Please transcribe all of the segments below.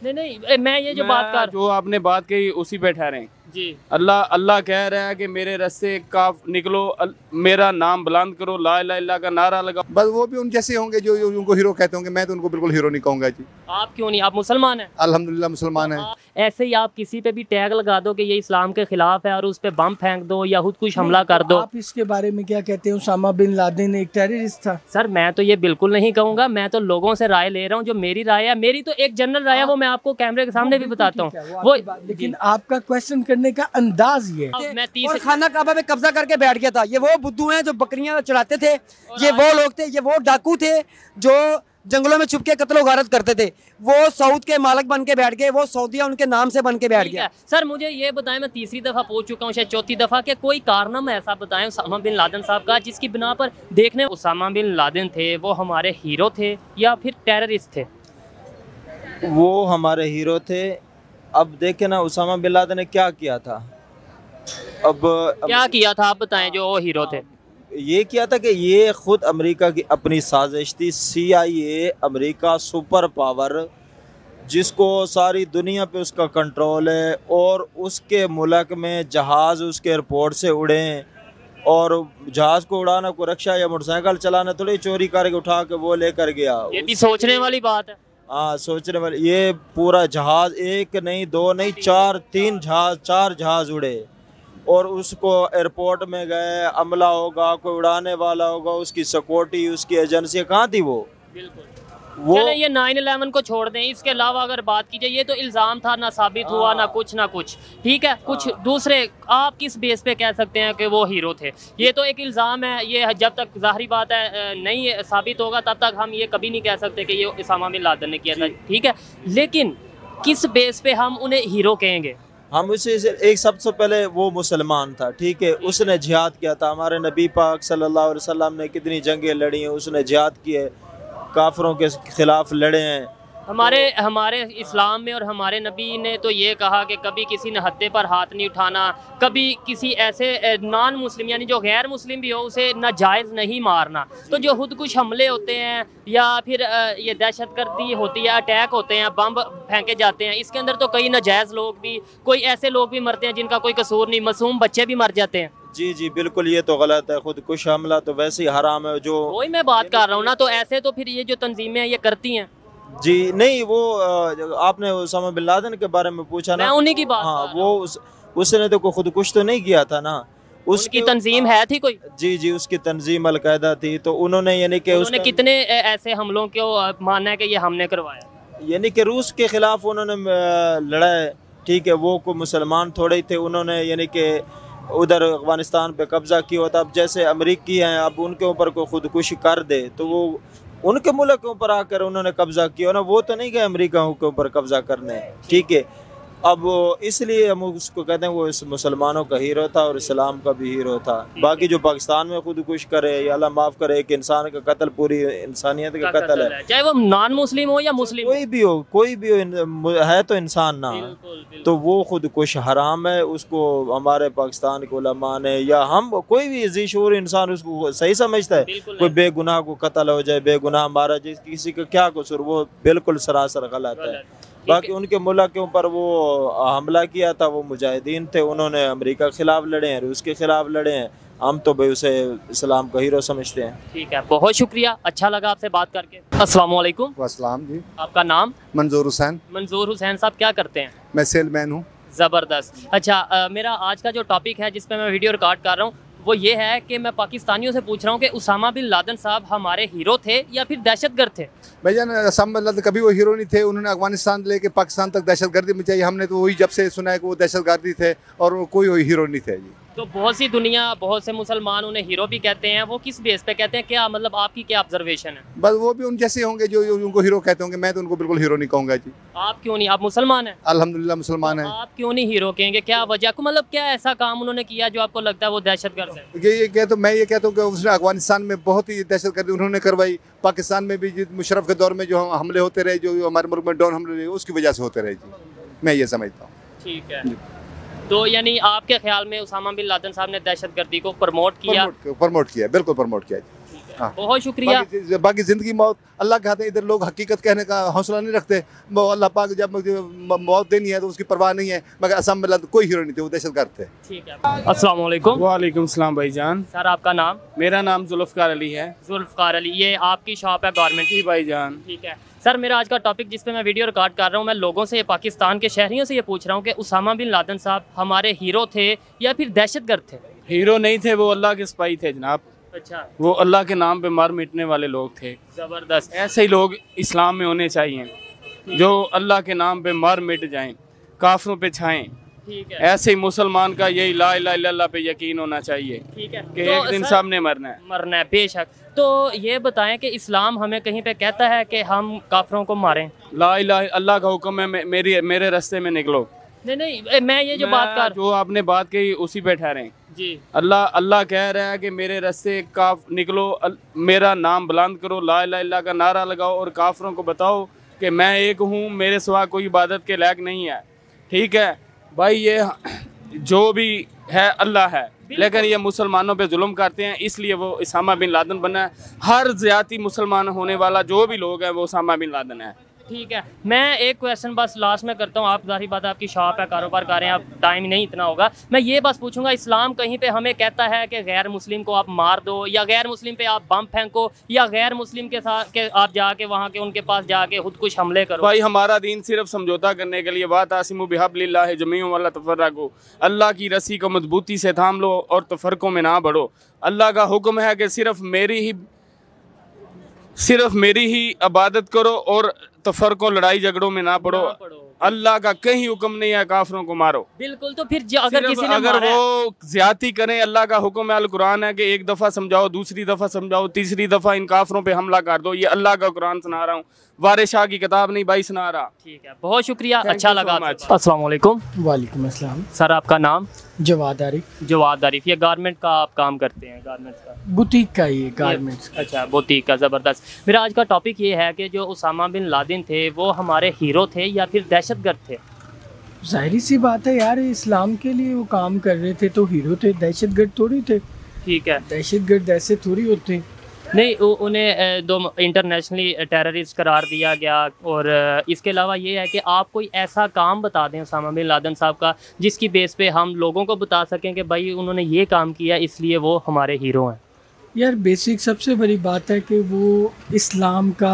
नहीं नहीं, मैं ये जो बात कर, जो आपने बात कही उसी पे ठहरे जी। अल्लाह कह रहा है कि मेरे रस्ते का निकलो, मेरा नाम बुलंद करो, ला इलाहा इल्लल्लाह का नारा लगाओ। बस वो भी उन जैसे होंगे जो उनको हीरो कहते होंगे। मैं तो उनको बिल्कुल हीरो नहीं कहूँगा जी। आप क्यों नहीं, आप मुसलमान हैं? अल्हम्दुलिल्लाह मुसलमान हैं। ऐसे ही आप किसी पे भी टैग लगा दो कि ये इस्लाम के खिलाफ है और उस पे बम फेंक दो या खुद कुछ हमला कर दो। आप इसके बारे में क्या कहते हैं? उसामा बिन लादेन एक टेररिस्ट था। सर मैं तो ये बिल्कुल नहीं कहूँगा, मैं तो लोगों से राय ले रहा हूँ, जो मेरी राय है, मेरी तो एक जनरल राय है, वो मैं आपको कैमरे के सामने भी बताता हूँ वो। लेकिन आपका क्वेश्चन करने का अंदाज ये मैं और खाना काबा में कब्जा करके बैठ गया था। ये वो बुद्धू हैं जो बकरियां चढ़ाते थे, ये वो लोग थे, ये वो डाकू थे जो जंगलों में छुप के कत्ल गारत करते थे। वो सऊद के मालिक बन के बैठ गए, वो सऊदिया उनके नाम से बन के बैठ गया। सर मुझे ये बताएं, मैं तीसरी दफा पूछ चुका हूँ, शायद चौथी दफा, के कोई कारनामा ऐसा बताएं उसामा बिन लादेन साहब का जिसकी बिना पर देखने उसामा बिन लादेन थे वो हमारे हीरो थे या फिर टेररिस्ट थे? वो हमारे हीरो थे। अब देखे ना उसामा बिन लादेन ने क्या किया था। अब क्या किया था आप बताएं जो वो हीरो थे? ये किया था कि ये खुद अमेरिका की अपनी साजिश थी। CIA अमेरिका सुपर पावर जिसको सारी दुनिया पे उसका कंट्रोल है, और उसके मुल्क में जहाज़ उसके एयरपोर्ट से उड़े, और जहाज़ को उड़ाना को रक्षा या मोटरसाइकिल चलाना थोड़ी चोरी करके उठा के वो लेकर गया। ये भी सोचने वाली बात है। हाँ सोचने वाली। ये पूरा जहाज़ एक नहीं दो नहीं चार जहाज़ उड़े, और उसको एयरपोर्ट में गए, अमला होगा, कोई उड़ाने वाला होगा, उसकी सिक्योरिटी, उसकी एजेंसी कहाँ थी वो? बिल्कुल। वो चले ये 9/11 को छोड़ दें, इसके अलावा अगर बात की जाए, ये तो इल्ज़ाम था, ना साबित हुआ ना कुछ, ठीक है। कुछ दूसरे आप किस बेस पे कह सकते हैं कि वो हीरो थे? ये तो एक इल्ज़ाम है, ये जब तक ज़ाहिरी बात है नहीं साबित होगा तब तक हम ये कभी नहीं कह सकते कि ये उसामा बिन लादेन ने किया था, ठीक है। लेकिन किस बेस पे हम उन्हें हीरो कहेंगे? हम उसे एक सबसे पहले वो मुसलमान था, ठीक है, उसने जिहाद किया था। हमारे नबी पाक सल्लल्लाहु अलैहि वसल्लम ने कितनी जंगें लड़ी हैं, उसने जिहाद किए, काफिरों के खिलाफ लड़े हैं। हमारे इस्लाम में और हमारे नबी ने तो ये कहा कि कभी किसी नहत्ते पर हाथ नहीं उठाना, कभी किसी ऐसे नॉन मुस्लिम यानी जो गैर मुस्लिम भी हो उसे नाजायज़ नहीं मारना। तो जो खुद कुछ हमले होते हैं या फिर ये दहशतगर्दी होती है, अटैक होते हैं, बम फेंके जाते हैं, इसके अंदर तो कई नाजायज़ लोग भी, कोई ऐसे लोग भी मरते हैं जिनका कोई कसूर नहीं, मासूम बच्चे भी मर जाते हैं। जी बिल्कुल, ये तो गलत है। खुद कुछ हमला तो वैसे ही हराम है। जो वही मैं बात कर रहा हूँ ना, तो ऐसे तो फिर ये जो तंजीमें हैं ये करती हैं। जी नहीं, वो आपने उसामा बिन लादेन के बारे में पूछा ना, मैं उन्हीं की बात। हाँ, वो उसने तो कोई खुद कुछ तो नहीं किया था ना, उसकी तंजीम है थी कोई। जी उसकी तंजीम अलकायदा थी। तो उन्होंने यानी कि उन्होंने कितने ऐसे हमलों को माना है कि ये हमने करवाया, यानी कि रूस के खिलाफ उन्होंने लड़ा है, ठीक है। वो को मुसलमान थोड़े ही थे, उन्होंने यानी कि उधर अफगानिस्तान पे कब्जा किया होता। अब जैसे अमेरिकी हैं, अब उनके ऊपर कोई खुदकुशी कर दे तो वो उनके मुल्क के ऊपर आकर उन्होंने कब्जा किया ना, वो तो नहीं गए अमेरिका के ऊपर कब्जा करने, ठीक है। अब इसलिए हम उसको कहते हैं वो इस मुसलमानों का हीरो था और इस्लाम का भी हीरो था। बाकी जो पाकिस्तान में खुद कुछ करे या अल्लाह माफ़ करे, एक इंसान का कत्ल पूरी इंसानियत का कत्ल है, चाहे वो नॉन मुस्लिम हो या मुस्लिम, कोई भी हो, है तो इंसान ना। तो वो खुद कुछ हराम है। उसको हमारे पाकिस्तान के उलमा ने या हम कोई भी ज़ीशूर इंसान उसको सही समझता है। कोई बेगुनाह को कत्ल हो जाए, बेगुनाह मारा जाए, किसी का क्या कसूर, वो बिल्कुल सरासर गलत है। बाकी उनके मुल्क के ऊपर वो हमला किया था, वो मुजाहिदीन थे, उन्होंने अमेरिका के खिलाफ लड़े हैं, रूस के खिलाफ लड़े हैं। हम तो भाई उसे इस्लाम का हीरो समझते हैं। ठीक है, बहुत शुक्रिया, अच्छा लगा आपसे बात करके। अस्सलाम वालेकुम। वालेकुम जी। आपका नाम? मंजूर हुसैन। मंजूर हुसैन साहब क्या करते हैं? मैं सेलमैन हूँ। ज़बरदस्त। अच्छा, मेरा आज का जो टॉपिक है जिस पे मैं वीडियो रिकॉर्ड कर रहा हूँ वो ये है कि मैं पाकिस्तानियों से पूछ रहा हूँ कि उसामा बिन लादेन साहब हमारे हीरो थे या फिर दहशतगर्द थे? भाईजान उसामा बिन लादेन कभी वो हीरो नहीं थे। उन्होंने अफगानिस्तान लेके पाकिस्तान तक दहशतगर्दी मचाई। हमने तो वही जब से सुना है कि वो दहशतगर्दी थे और कोई हीरो नहीं थे जी। तो बहुत सी दुनिया, बहुत से मुसलमान उन्हें हीरो भी कहते हैं, वो किस बेस पे कहते हैं, क्या मतलब आपकी क्या ऑब्जर्वेशन है? बस वो भी उन जैसे होंगे जो उनको हीरो कहते होंगे। मैं तो उनको बिल्कुल हीरो नहीं कहूँगा जी। आप क्यों नहीं, आप मुसलमान हैं? अल्हम्दुलिल्लाह मुसलमान हैं। आप क्यों नहीं हीरो कहेंगे? क्या वजह को, मतलब क्या ऐसा काम उन्होंने किया जो आपको लगता है वो दहशतगर्द है? ये कहता हूँ, मैं ये कहता हूँ कि उसने अफगानिस्तान में बहुत ही दहशतगर्दी उन्होंने करवाई। पाकिस्तान में भी मुशर्रफ के दौर में जो हमले होते रहे, जो हमारे मुल्क में ड्रोन हमले, उसकी वजह से होते रहे जी। मैं ये समझता हूँ। ठीक है, तो यानी आपके ख्याल में उसामा बिन लादेन साहब ने दहशतगर्दी को प्रमोट किया? प्रमोट किया, बिल्कुल प्रमोट किया। ठीक है। हाँ। बहुत शुक्रिया। बाकी जिंदगी मौत अल्लाह के हाथ है। इधर लोग हकीकत कहने का हौसला नहीं रखते। वो अल्लाह पाक जब मौत देनी है तो उसकी परवाह नहीं है। मगर असम में कोई हीरो नहीं थे, वो दहशतगर्द थे। ठीक है, अस्सलाम वालेकुम। वालेकुम सलाम भाईजान। सर आपका नाम? मेरा नाम जुल्फ़कार अली है। जुल्फ़कार अली, ये आपकी शॉप है गारमेंट की? भाईजान। ठीक है सर, मेरा आज का टॉपिक जिस पे मैं वीडियो रिकॉर्ड कर रहा हूँ, मैं लोगों से, पाकिस्तान के शहरियों से ये पूछ रहा हूँ कि उसामा बिन लादेन साहब हमारे हीरो थे या फिर दहशतगर्द थे? हीरो नहीं थे, वो अल्लाह के सिपाही थे जनाब। अच्छा, वो अल्लाह के नाम पे मार मिटने वाले लोग थे। ज़बरदस्त। ऐसे ही लोग इस्लाम में होने चाहिए, जो अल्लाह के नाम पे मार मिट जाएं, काफरों पे छाएं। ठीक है, ऐसे ही मुसलमान का यही ला इलाहा इल्लल्लाह पे यकीन होना चाहिए ठीक है कि तो एक दिन सर, सामने मरना है। मरना है, बेशक। तो ये बताएं कि इस्लाम हमें कहीं पे कहता है कि हम काफरों को मारें? ला इलाहा अल्लाह का हुक्म है, मेरे रास्ते में निकलो। नहीं, मैं ये जो बात कर, जो आपने बात कही उसी पे ठहरें। जी, अल्लाह कह रहा है कि मेरे रास्ते का निकलो, मेरा नाम बुलंद करो, ला इलाहा इल्लल्लाह का नारा लगाओ और काफरों को बताओ कि मैं एक हूँ, मेरे सिवा कोई इबादत के लायक नहीं है। ठीक है भाई, ये जो भी है अल्लाह है, लेकिन ये मुसलमानों पे जुल्म करते हैं, इसलिए वो उसामा बिन लादेन बना है। हर ज़्यादती मुसलमान होने वाला जो भी लोग हैं वो उसामा बिन लादेन है। ठीक है। मैं एक क्वेश्चन बस लास्ट में करता हूँ। आप जाहिर बात है आपकी शॉप है, कारोबार कर रहे हैं, आप टाइम नहीं इतना होगा। मैं ये बस पूछूंगा, इस्लाम कहीं पे हमें कहता है कि गैर मुस्लिम को आप मार दो, या गैर मुस्लिम पे आप बम फेंको, या गैर मुस्लिम के साथ के आप जाके वहाँ के उनके पास जाके खुद कुछ हमले करो? भाई हमारा दीन सिर्फ समझौता करने के लिए, वातासिमू बिहब्लिल्लाहि जमीअन वला तफर्रकू, अल्लाह की रस्सी को मजबूती से थाम लो और तफरकों में ना बढ़ो। अल्लाह का हुक्म है कि सिर्फ मेरी ही इबादत करो और तफरकों लड़ाई झगड़ों में ना पड़ो। अल्लाह का कहीं हुक्म नहीं है काफरों को मारो। बिल्कुल। तो फिर अगर किसी ने अगर वो ज्यादती करें, अल्लाह का हुक्म है, अल कुरान है कि एक दफ़ा समझाओ, दूसरी दफ़ा समझाओ, तीसरी दफ़ा इन काफरों पे हमला कर दो। ये अल्लाह का कुरान सुना रहा हूँ, वारिस शाह की किताब नहीं भाई सुना रहा। ठीक है, बहुत शुक्रिया, अच्छा लगा। अस्सलाम वालेकुम। वालेकुम अस्सलाम। सर आपका नाम? जवाद आरिफ। जवाद आरिफ। ये गारमेंट का आप काम करते हैं? गारमेंट्स का, बुटीक का, ये गारमेंट्स का। अच्छा, बुटीक का, ज़बरदस्त। मेरा आज का टॉपिक ये है कि जो उसामा बिन लादेन थे वो हमारे हीरो थे या फिर दहशतगर्द थे? जाहिर सी बात है यार, इस्लाम के लिए वो काम कर रहे थे तो हीरो थे, दहशतगर्द थोड़ी थे। ठीक है, दहशतगर्द ऐसे थोड़ी होते। नहीं, उन्हें दो इंटरनेशनली टेररिस्ट करार दिया गया। और इसके अलावा ये है कि आप कोई ऐसा काम बता दें उसामा बिन लादेन साहब का, जिसकी बेस पे हम लोगों को बता सकें कि भाई उन्होंने ये काम किया इसलिए वो हमारे हीरो हैं। यार बेसिक सबसे बड़ी बात है कि वो इस्लाम का,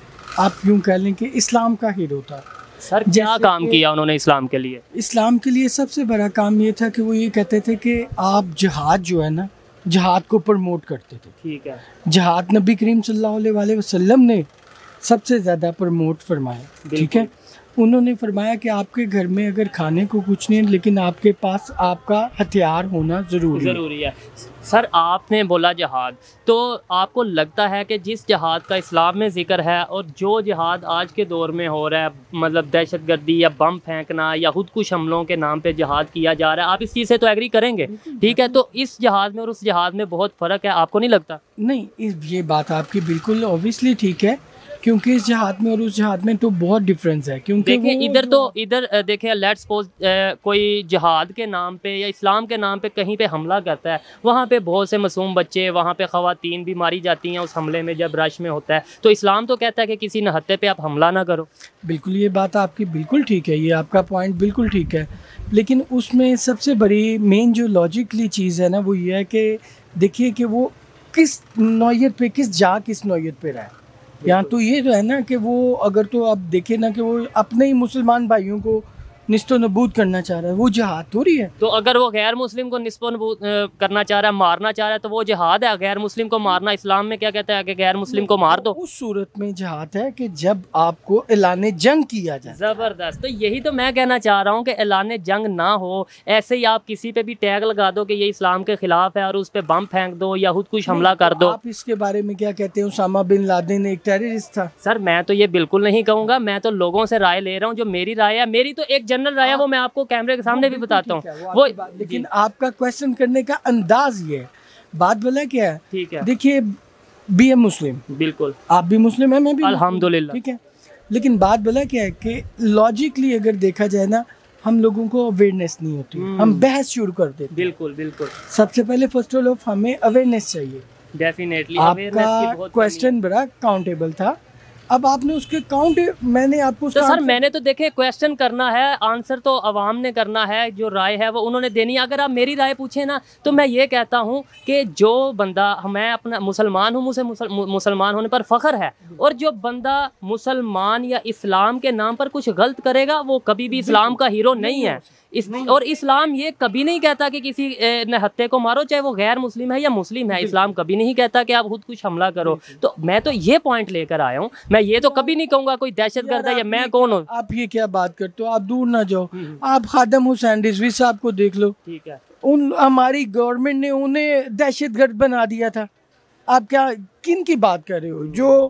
आप यूँ कह लें कि इस्लाम का हीरो था। सर क्या काम किया उन्होंने इस्लाम के लिए? इस्लाम के लिए सबसे बड़ा काम ये था कि वो ये कहते थे कि आप जिहाद जो है ना, जिहाद को प्रमोट करते थे। ठीक है, जिहाद नबी करीम सल्लल्लाहु अलैहि वसल्लम ने सबसे ज़्यादा प्रमोट फरमाया। ठीक है, उन्होंने फरमाया कि आपके घर में अगर खाने को कुछ नहीं है, लेकिन आपके पास आपका हथियार होना ज़रूरी है। सर आपने बोला जहाद, तो आपको लगता है कि जिस जहाद का इस्लाम में जिक्र है और जो जहाद आज के दौर में हो रहा है, मतलब दहशतगर्दी या बम फेंकना या खुदकुश हमलों के नाम पे जहाद किया जा रहा है, आप इस चीज़ से तो एग्री करेंगे? ठीक है, तो इस जहाद में और उस जहाद में बहुत फ़र्क है, आपको नहीं लगता? नहीं, ये बात आपकी बिल्कुल ऑब्वियसली ठीक है, क्योंकि इस जहाद में और उस जहाद में तो बहुत डिफरेंस है। क्योंकि देखिए इधर देखिए, लेट्स सपोज कोई जहाद के नाम पे या इस्लाम के नाम पे कहीं पे हमला करता है, वहाँ पे बहुत से मासूम बच्चे, वहाँ पे ख़वातीन भी मारी जाती हैं उस हमले में जब रश में होता है। तो इस्लाम तो कहता है कि किसी नहत्ते पे आप हमला ना करो। बिल्कुल, ये बात आपकी बिल्कुल ठीक है, ये आपका पॉइंट बिल्कुल ठीक है, लेकिन उसमें सबसे बड़ी मेन जो लॉजिकली चीज़ है ना, वो ये है कि देखिए कि वो किस नौयत पे, किस नौयत पे रहा है। यहाँ तो ये जो है ना कि वो अगर तो आप देखें ना कि वो अपने ही मुसलमान भाइयों को निस्तो नबूद करना चाह रहा है, वो जिहाद थोड़ी है। तो अगर वो गैर मुस्लिम को निस्तो नबूद करना चाह रहा है, मारना चाह रहा है, तो वो जिहाद है। गैर मुस्लिम को मारना इस्लाम में क्या कहता है कि गैर मुस्लिम को मार दो? उस सूरत में जिहाद है कि जब आपको ऐलान जंग किया जाए। ज़बरदस्त। तो यही तो मैं कहना चाह रहा हूँ कि ऐलान जंग ना हो, ऐसे ही आप किसी पे भी टैग लगा दो कि ये इस्लाम के खिलाफ है और उस पर बम फेंक दो या खुद कुछ हमला कर दो। आप इसके बारे में क्या कहते हैं? उसामा बिन लादेन एक टेररिस्ट था। सर मैं तो ये बिल्कुल नहीं कहूँगा, मैं तो लोगों से राय ले रहा हूँ। जो मेरी राय है, मेरी तो एक जनरल राय है, वो मैं आपको कैमरे के सामने भी बताता हूँ वो। लेकिन आपका क्वेश्चन करने का अंदाज ये है, बात बोला क्या है? ठीक है, देखिए बी ए मुस्लिम, बिल्कुल आप भी मुस्लिम है, मैं भी अल्हम्दुलिल्लाह। ठीक है, लेकिन बात बोला क्या है कि लॉजिकली अगर देखा जाए ना, हम लोगों को अवेयरनेस नहीं होती, हम बहस शुरू कर देते। बिल्कुल बिल्कुल। सबसे पहले फर्स्ट ऑफ ऑल हमें अवेयरनेस चाहिए डेफिनेटली आपका क्वेश्चन बड़ा काउंटेबल था, अब आपने उसके काउंट, मैंने आपको तो सर मैंने तो देखे क्वेश्चन करना है, आंसर तो आवाम ने करना है, जो राय है वो उन्होंने देनी है। अगर आप मेरी राय पूछे ना तो मैं ये कहता हूँ कि जो बंदा, मैं अपना मुसलमान हूँ, मुझे मुसलमान होने पर फ़ख्र है, और जो बंदा मुसलमान या इस्लाम के नाम पर कुछ गलत करेगा वो कभी भी इस्लाम का हीरो नहीं है। और इस्लाम ये कभी नहीं कहता कि किसी नहत्ते को मारो, चाहे वो गैर मुस्लिम है या मुस्लिम है। इस्लाम कभी नहीं कहता कि आप खुद कुछ हमला करो। तो मैं तो ये पॉइंट लेकर आया हूँ, मैं ये तो कभी नहीं कहूँगा कोई दहशतगर्द है या मैं कौन हूँ। आप ये क्या बात करते हो, आप दूर ना जाओ, आप खादम हुसैन रिजवी साहब को देख लो, ठीक है, उन हमारी गवर्नमेंट ने उन्हें दहशतगर्द बना दिया था। आप क्या किन की बात कर रहे हो?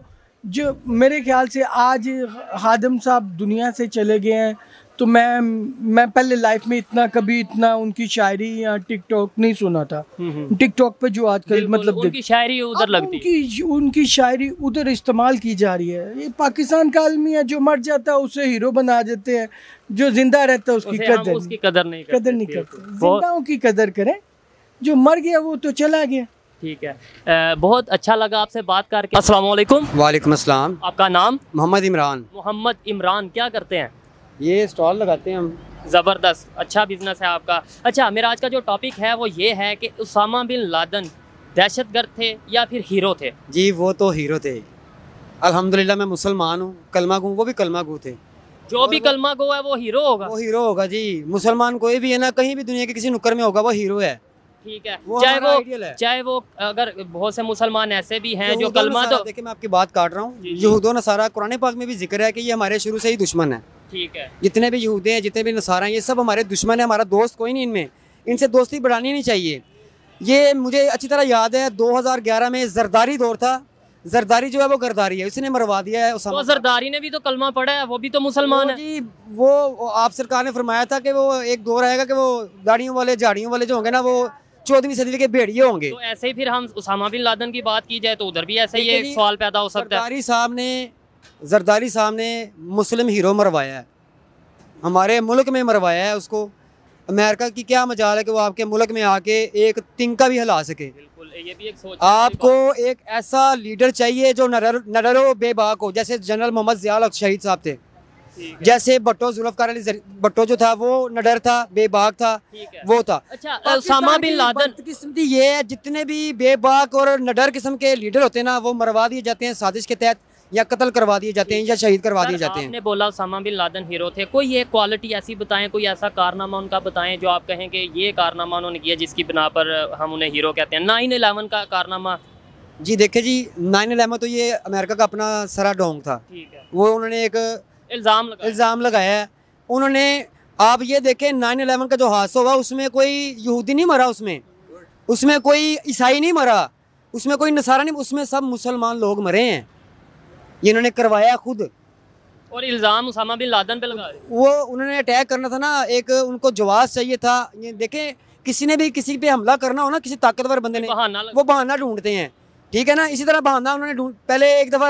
जो मेरे ख्याल से आज खादम साहब दुनिया से चले गए हैं, तो मैं पहले लाइफ में इतना उनकी शायरी या टिकटॉक नहीं सुना था। टिकटॉक पे जो आजकल मतलब उनकी शायरी उधर लगती, उनकी शायरी उधर इस्तेमाल की जा रही है। ये पाकिस्तान का आदमी है, जो मर जाता है उसे हीरो बना देते हैं, जो जिंदा रहता है उसकी कदर नहीं करते। जिंदाओं की कदर करें, जो मर गया वो तो चला गया। ठीक है, बहुत अच्छा लगा आपसे बात करके। अस्सलाम वालेकुम। वालेकुम अस्सलाम। आपका नाम? मोहम्मद इमरान। मोहम्मद इमरान, क्या करते हैं? ये स्टॉल लगाते हैं हम। ज़बरदस्त, अच्छा बिजनेस है आपका। अच्छा, मेरा आज का जो टॉपिक है वो ये है कि उसामा बिन लादेन दहशतगर्द थे या फिर हीरो थे? जी वो तो हीरो थे। अल्हम्दुलिल्लाह मैं मुसलमान हूँ, कलमा गो, वो भी कलमा गो थे। जो भी कलमा गो है वो हीरो होगा? वो हीरो होगा जी। मुसलमान कोई भी है ना, कहीं भी दुनिया के किसी नुक्कर में होगा, वो हीरो है। ठीक है, चाहे वो अगर बहुत से मुसलमान ऐसे भी हैं जो कलमा, तो देखिए मैं आपकी बात काट रहा हूँ, यहूद और नसारा कुरान पाक में भी जिक्र है कि ये हमारे शुरू से ही दुश्मन है। ठीक है, जितने भी यहूदी हैं, जितने भी नसारा हैं, ये सब हमारे दुश्मन है, हमारा दोस्त कोई नहीं इनमें, इनसे दोस्ती बढ़ानी नहीं चाहिए। ये मुझे अच्छी तरह याद है 2011 में जरदारी दौर था। जरदारी जो है वो गरदारी है, उसने मरवा दिया है। तो जरदारी ने भी तो कलमा पढ़ा है, वो भी तो मुसलमान है जी। वो आप सरकार ने फरमाया था कि वो एक दौर आएगा कि वो दाढ़ियों वाले झाड़ियों वाले जो होंगे ना, वो 14वीं सदी के भेड़िए होंगे। तो ऐसे ही फिर हम उसामा बिन लादेन की बात की जाए तो उधर भी ऐसे ही एक सवाल पैदा हो सकता है। जरदारी साहब ने मुस्लिम हीरो मरवाया है, हमारे मुल्क में मरवाया है उसको। अमेरिका की क्या मजाल है कि वो आपके मुल्क में आके एक तिनका भी हिला सके। बिल्कुल, ये भी एक सोच। आपको एक ऐसा लीडर चाहिए जो नडरो बेबाक हो, जैसे जनरल मोहम्मद ज़िया शहीद साहब थे, जैसे भट्टो जुल्फ़िकार अली भट्टो जो था वो नडर था, बेबाक था, वो था। अच्छा, उसामा बिन लादेन किस्मती ये है, जितने भी बेबाक और नडर किस्म के लीडर होते हैं ना, वो मरवा दिए जाते हैं साजिश के तहत, या कत्ल करवा दिए जाते हैं, या शहीद करवा दिए जाते हैं। आपने बोला उसामा बिन लादेन हीरो थे, कोई एक क्वालिटी ऐसी बताएं, कोई ऐसा कारनामा उनका बताएं जो आप कहें कि ये कारनामा उन्होंने किया जिसकी बिना पर हम उन्हें हीरो कहते हैं। 9/11 का कारनामा। जी देखिए जी, 9/11 तो ये अमेरिका का अपना सरा डोंग था। ठीक है, वो उन्होंने एक इल्ज़ाम लगाया है उन्होंने। आप ये देखें 9/11 का जो हादसा हुआ उसमें कोई यहूदी नहीं मरा, उसमें कोई ईसाई नहीं मरा, उसमें कोई नसारा नहीं, उसमें सब मुसलमान लोग मरे हैं। ये इन्होंने करवाया खुद, और इल्ज़ाम उसामा बिन लादेन पे लगा। वो उन्होंने अटैक करना था ना, एक उनको जवाब चाहिए था। ये देखें, किसी ने भी किसी पे हमला करना हो ना, किसी ताकतवर बंदे ने, वो बहाना ढूंढते हैं। ठीक है ना, इसी तरह बहाना उन्होंने पहले एक दफ़ा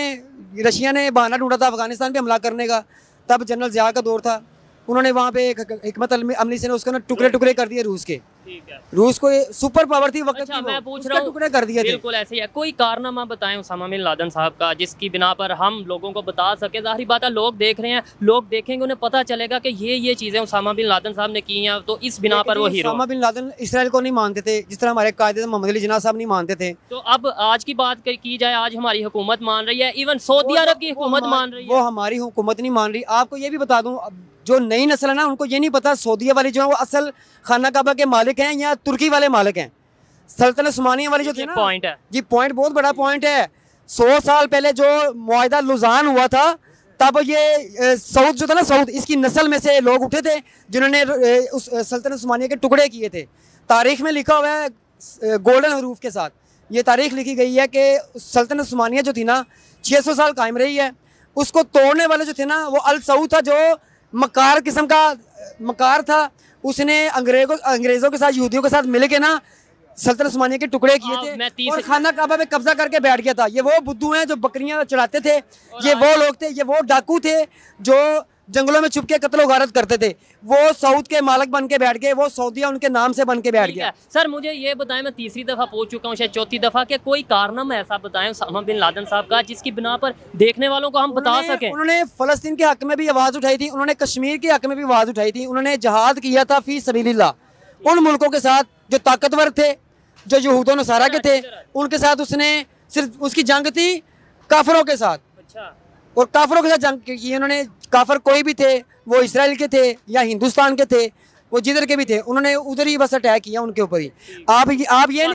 रशिया ने बहाना ढूंढा था अफगानिस्तान पे हमला करने का, तब जनरल ज़िया का दौर था। उन्होंने वहाँ पे एक हिकमत अमली से उसको ना टुकड़े कर दिए रूस के। रूस को सुपर पावर थी वक्त। अच्छा, मैं पूछ रहा हूँ, टुकड़े कर दिए। बिल्कुल ऐसे ही है। कोई कारनामा बताएं उसामा बिन लादेन साहब का जिसकी बिना पर हम लोगों को बता सके। जाहिर बात है, लोग देख रहे हैं, लोग देखेंगे, उन्हें पता चलेगा कि ये चीज़ें उसामा बिन लादेन साहब ने की हैं, तो इस बिना पर वो hero. Osama bin Laden Israel को नहीं मानते थे, जिस तरह हमारे कायदे मोहम्मद अली जिन्ना साहब नहीं मानते थे। तो अब आज की बात की जाए, आज हमारी हुकूमत मान रही है, इवन सऊदी अरब की हुकूमत मान रही है। वो हमारी हुकूमत नहीं मान रही। आपको ये भी बता दूँ, जो नई नस्ल है ना, उनको ये नहीं पता सऊदीया वाली जो है वो असल खाना काबा के मालिक हैं या तुर्की वाले मालिक हैं। सल्तनत उस्मानिया वाली जो थी ना, पॉइंट है जी, पॉइंट बहुत बड़ा पॉइंट है। 100 साल पहले जो मुआहिदा लुज़ान हुआ था, तब ये सऊद जो था ना, सऊद, इसकी नस्ल में से लोग उठे थे जिन्होंने उस सल्तनत उस्मानिया के टुकड़े किए थे। तारीख में लिखा हुआ है गोल्डन हरूफ के साथ, ये तारीख लिखी गई है कि सल्तनत उस्मानिया जो थी ना 600 साल कायम रही है। उसको तोड़ने वाले जो थे ना, वो अल सऊद था, जो मकार किस्म का मकार था। उसने अंग्रेज़ों के साथ, यहूदियों के साथ मिल के ना सल्तनत उस्मानिया के टुकड़े किए थे और खाना काबा में कब्जा करके बैठ गया था। ये वो बुद्धू हैं जो बकरियां चढ़ाते थे, ये वो लोग थे, ये वो डाकू थे जो जंगलों में छुप के कत्लो गारत करते थे, वो सऊद के मालिक बन के बैठ गए, वो सऊदिया उनके नाम से बन के बैठ ठीक गया। है सर, मुझे ये बताएं, मैं तीसरी दफ़ा पूछ चुका हूँ, शायद चौथी दफ़ा, कि कोई कारनामा ऐसा बताएं उसामा बिन लादेन साहब का जिसकी बिना पर देखने वालों को हम बता सकें। उन्होंने फ़लस्तीन के हक में भी आवाज़ उठाई थी, उन्होंने कश्मीर के हक में भी आवाज़ उठाई थी, उन्होंने जहाद किया था फी सबीलिल्लाह उन मुल्कों के साथ जो ताकतवर थे, जो यहूद व नसारा के थे, उनके साथ उसने सिर्फ उसकी जंग थी काफरों के साथ। अच्छा, और काफरों के साथ जंग की उन्होंने। काफर कोई भी थे, वो इसराइल के थे या हिंदुस्तान के थे, वो जिधर के भी थे, उन्होंने उधर ही बस अटैक किया उनके ऊपर ही। आप ये